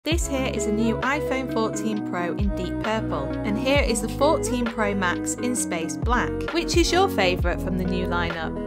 This here is a new iPhone 14 Pro in deep purple, and here is the 14 Pro Max in space black. Which is your favourite from the new lineup?